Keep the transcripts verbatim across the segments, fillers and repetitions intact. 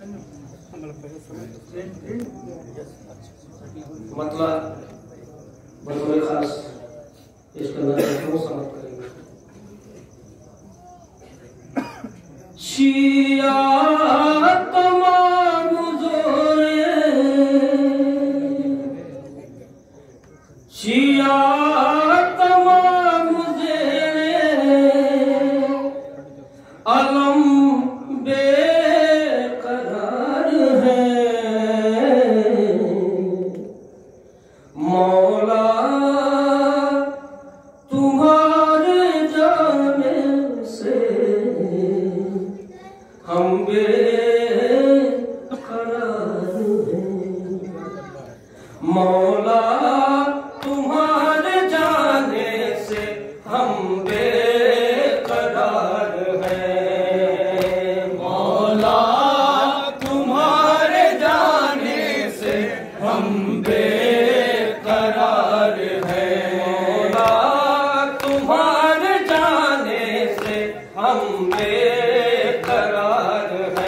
मतलब बतौर खास इसका नाम समाप्त करेंगे। शिया तमाम जोरे शिया तमाम जोरे अलम बेकरार है मौला तुम्हारे जाने से हम बेकरार हैं मौला तुम्हारे जाने से हम बेकरार हैं मौला तुम्हारे जाने से हम बेकरार हैं मौला तुम्हारे जाने से हम बेकरार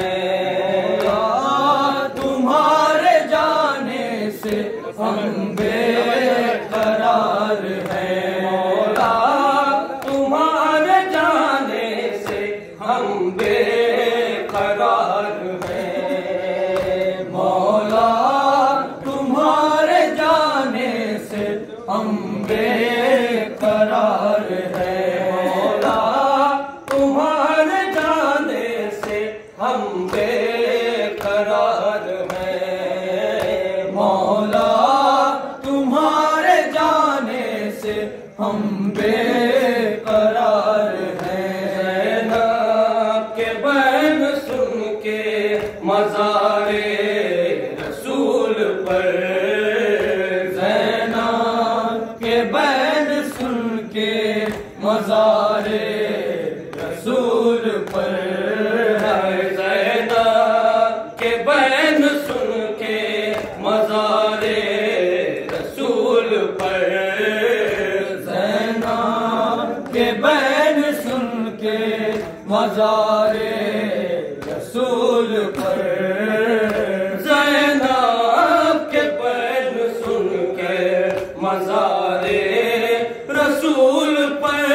तुम्हारे जाने से हम बेकरार हैं मौला तुम्हारे जाने से हम बेकरार हैं मौला तुम्हारे जाने से हम बेकरार हैं मौला तुम्हारे जाने से हम बेकरार हैं मौला तुम्हारे जाने से हम बेकरार हैं ज़ैनब के बैन सुन के मज़ारे रसूल पर ज़ैनब के बैन सुन के मज़ारे रसूल पर के बैन सुन के मज़ारे रसूल पर ज़ैनब के बैन सुन के मज़ारे रसूल पर ज़ैनब के बैन सुन के मज़ारे रसूल पर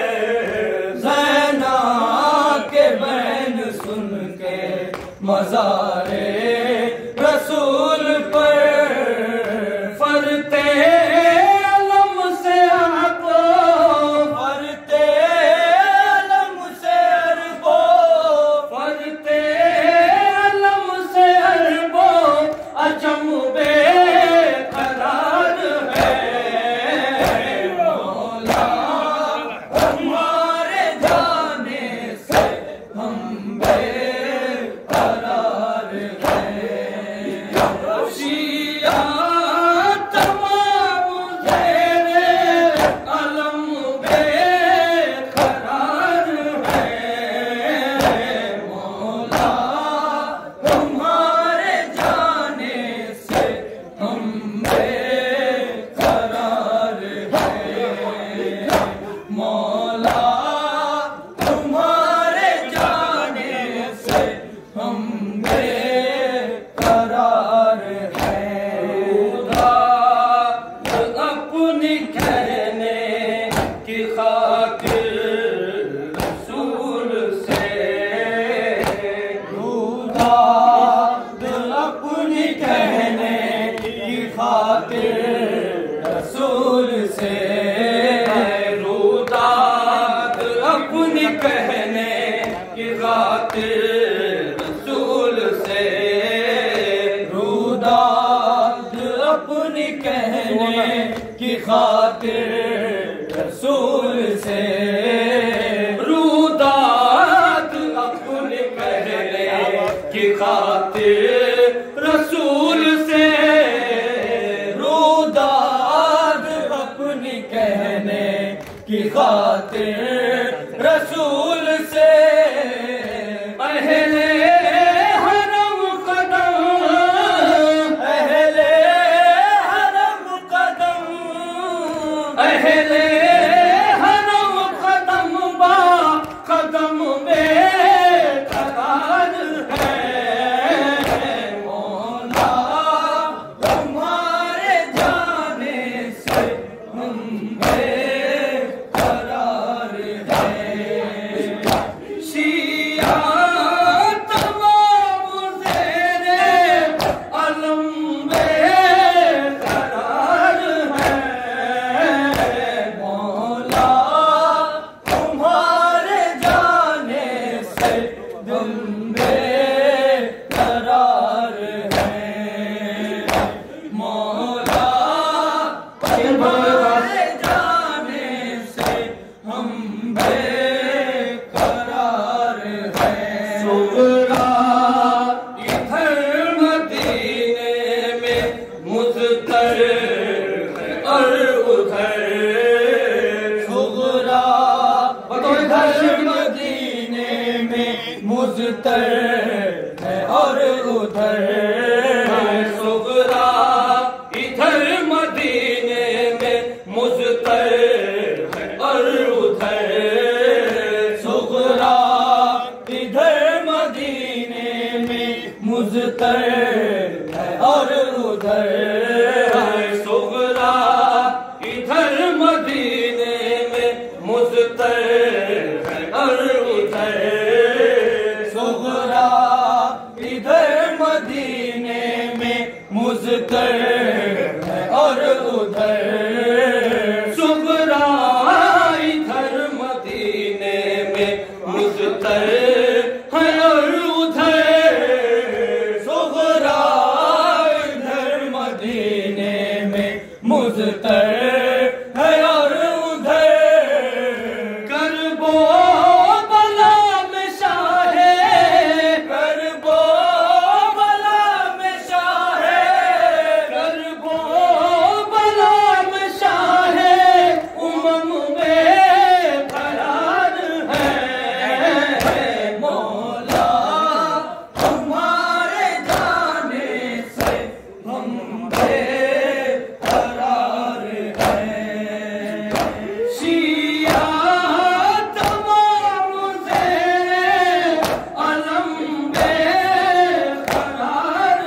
ज़ैनब के बैन सुन के मज़ारे रसूल पर फरते अलम से आपको फरते अलम से अरबो फरते अलम से अरबो अजम बेकरार है मौला तुम्हारे जाने से हम बेकरार शिया तमाम ज़ेरे अलम बेकरार है मौला तुम्हारे जाने से हम बेकरार हैं मौला तुम्हारे जाने से हम बेकरार हैं अपनी कहने की खातिर रसूल से रुदाद अपनी कहने की खातिर रसूल से रुदाद अपनी कहने की खातिर रसूल से रुदाद अपनी कहने की खातिर रसूल से रुदाद अपनी कहने की खातिर रसूल से रुदाद अपनी कहने की खातिर रसूल से अहले हरम कदम अहले हरम कदम अहले हरम कदम बा कदम में करार है उधर सुगरा इधर मदीने में मुज़तर है और उधर सुगरा इधर मदीने में मुज़तर है और उधर सुगरा इधर मदीने में मुज़तर है और उधर सुगरा इधर मदीने में मुज़तर है और उधर सुगरा इधर मदीने में मुज़तर है और उधर सुगरा इधर मदीने में मुज़तर है और उधर करबो बला में शाहे करबो बला में शाहे करबो बला में शाहे उमम में फरार है मौला तुम्हारे जाने से हम बेकरार हैं शिया तमाम ज़ेरे अलम बेकरार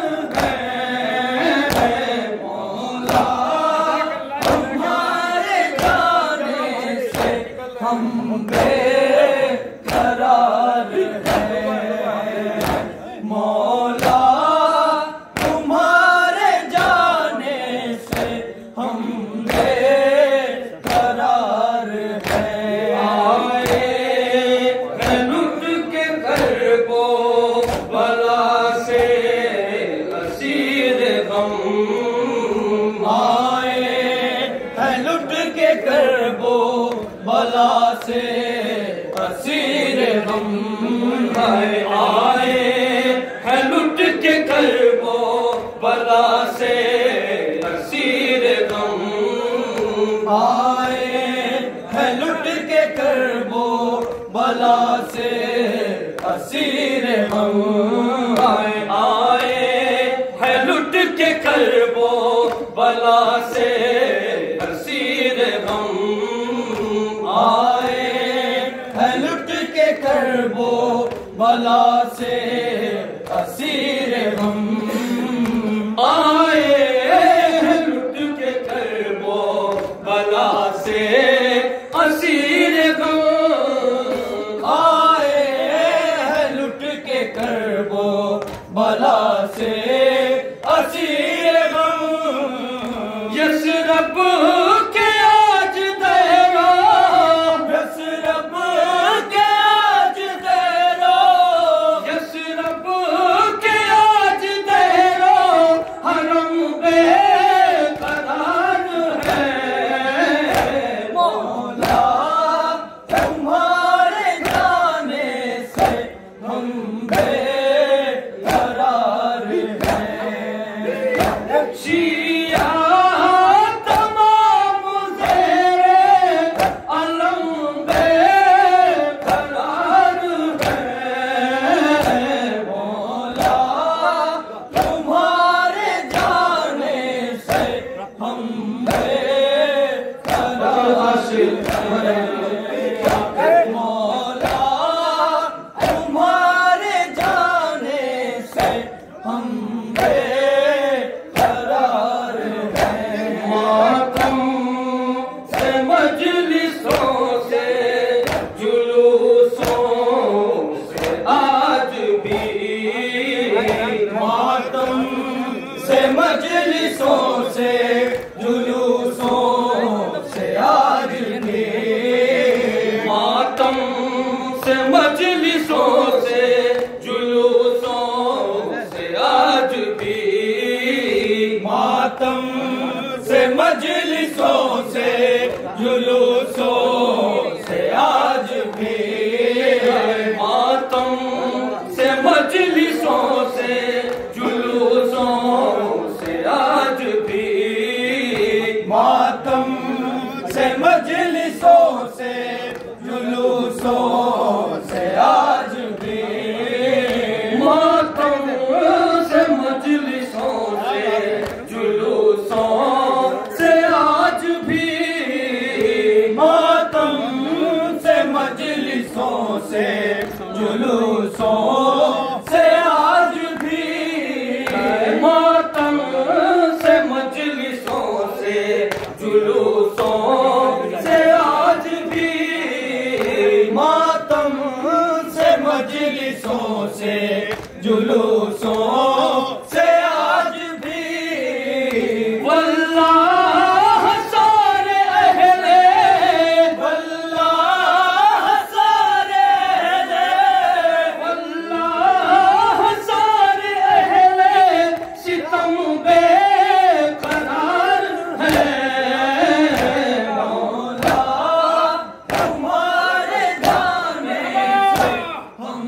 हैं मौला तुम्हारे जाने से हम बेकरार हैं मौला तुम्हारे जाने से हम बेकरार हैं आए हैं लुट के करबो बला से असीर गम आए हैं लुट के करबो बला से असीर गम आए आए हैं लुट के करबो बला से असीर गम आए हैं लुट के करबो बला से असीर गम आए आए हैं लुट के करबो बला से असीर गम आए हैं लुट के करबो बला से असीर गम आए हैं लुट के करबो बला से असीर गम आए हैं लुट के करबो बला से असीर गम यसरब के आज तेरा यसरब के आज तेरा यसरब के आज तेरा हरम बेकरार है मौला तुम्हारे जाने से हम बेकरार हैं शिया तमाम ज़ेरे अलम बेकरार हैं मौला तुम्हारे जाने से हम बेकरार हैं मौला तुम्हारे जाने से हम बेकरार हैं मातम से मजलिसों से जुलूसों से आज भी मातम से मजलिसों से जुलूसों से आज भी मातम से मजलिसों से जुलूसों से आज भी मातम से मजलिसों से जुलूसों से आज भी मातम से मजलिसों से जुलूसों से आज भी जुलूसों से आज भी वल्लाह सारे अहले वल्लाह सारे अहले वल्लाह सारे अहले सितम बेकरार है। मौला तुम्हारे जाने से हम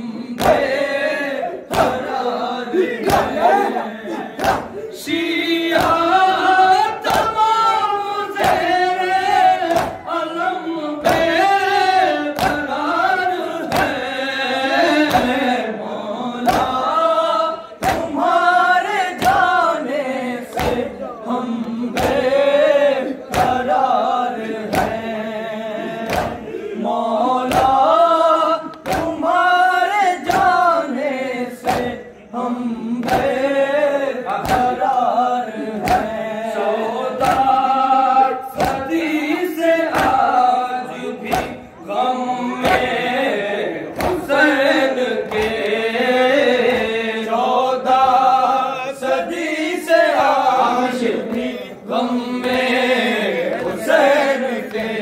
बेकरार हैं। शिया तमाम ज़ेरे अलम बेकरार हैं। मौला तुम्हारे जाने से हम बेकरार हैं। मौला तुम्हारे जाने से हम बेकरार हैं। सौदा सदी से आज भी गम में हुसैन के चौदह सदी से आज भी गम में हुसैन के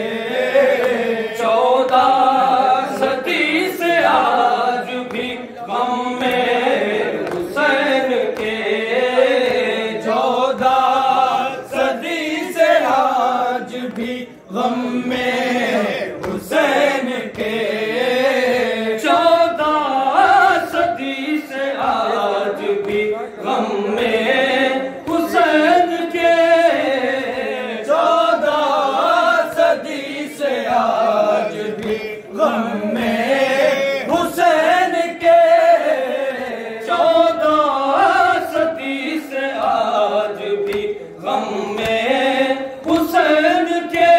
चौदह सदी से आज भी गम में हुसैन के चौदह सदी से आज भी गम में हुसैन के चौदह सदी से आज भी गम में हुसैन के चौदह सदी से आज भी गम में हुसैन के चौदह सदी से आज भी गम में हुसैन के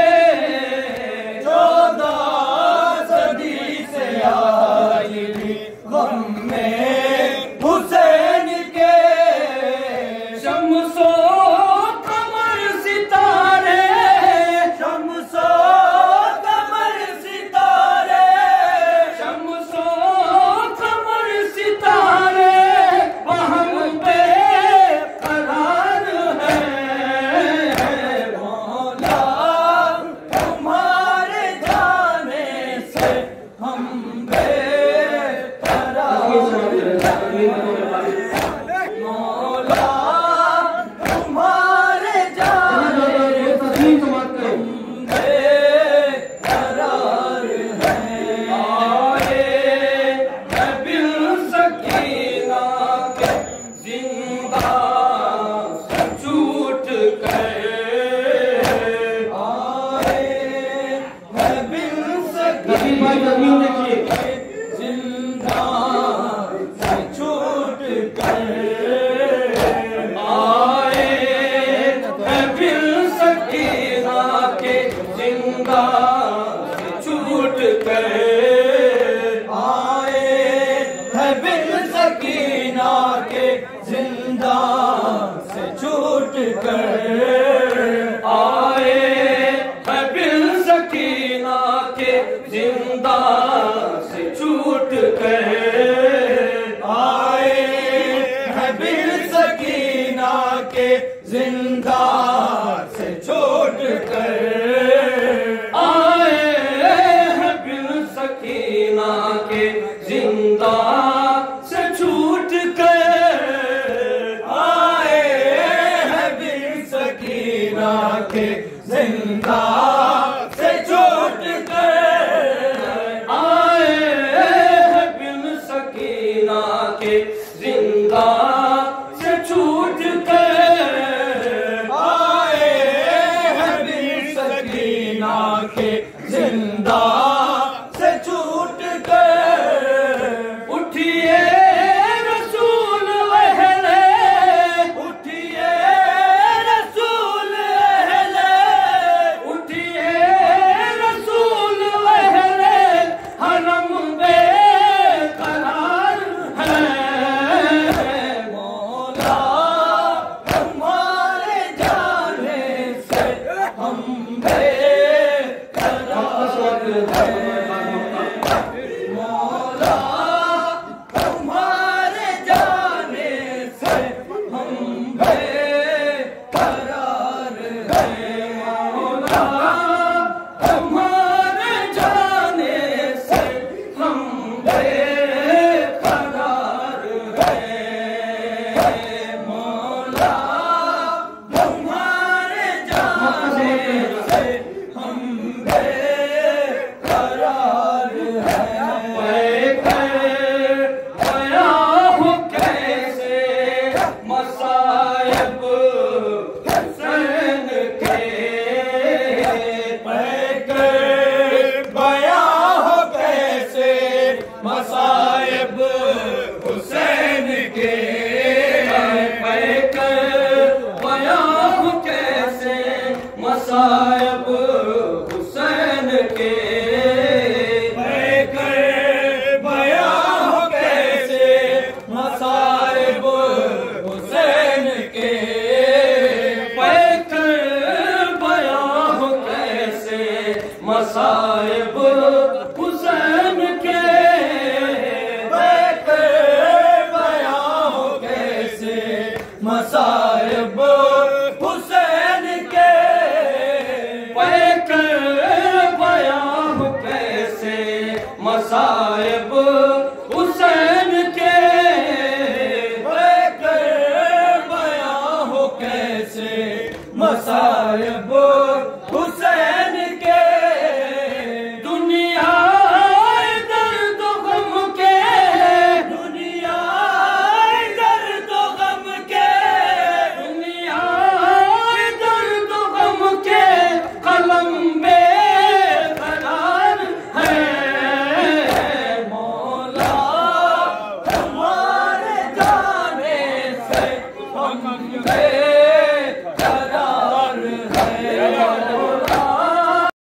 चौदह सदी से आज भी गम में हुसैन के शम्सो कमर सितारे शम्सो कमर सितारे शम्सो कमर सितारे वहम बेकरार हैं। मौला तुम्हारे जाने से हम बेकरार हैं। मौला तुम्हारे जाने से हम बेकरार हैं। आए हैं बिन सकीना के जिंदा से छूट गए। आए हैं बिन सकीना के जिंदा से छूट गए। आए हैं बिन सकीना के जिंदा से छूट गए। आए हैं बिन सकीना के जिंदा से छूट गए। आए हैं बिन सकीना के जिंदा से छूट गए। आए हैं बिन सकीना के जिंदा से छूट गए। आए हैं बिन सकीना के जिंदा से छूट गए। आए हैं बिन सकीना के जिंदा से छूट गए। आए हैं बिन सकीना के जिंदा से छूट गए। आए हैं बिन सकीना के जिंदा से छूट गए। उठिए रसूल अहले उठिए रसूल अहले उठिए हुसैन के बयां हो कैसे मसाइब हुसैन के बयां हो कैसे मसाइब हुसैन के बयां हो कैसे मसाइब